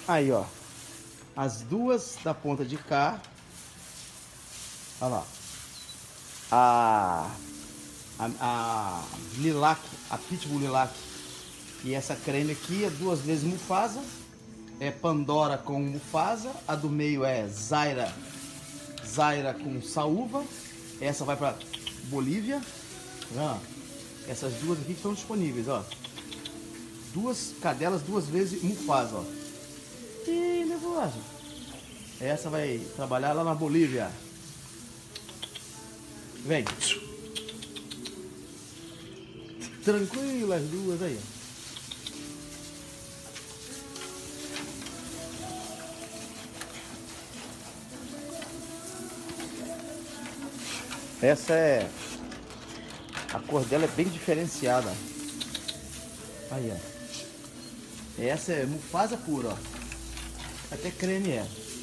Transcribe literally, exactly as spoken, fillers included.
Aí, ó. As duas da ponta de cá. Olha lá. A, a, a Lilac, a Pitbull Lilac. E essa creme aqui é duas vezes Mufasa. É Pandora com Mufasa. A do meio é Zaira. Zaira com Saúva. Essa vai pra Bolívia. Ó, essas duas aqui que estão disponíveis, ó. Duas cadelas, duas vezes Mufasa, ó. Ih, nervoso. Essa vai trabalhar lá na Bolívia. Vem. Tranquilo as duas aí, ó. Essa é... A cor dela é bem diferenciada. Aí, ó. Essa é Mufasa pura, ó. Até creme é.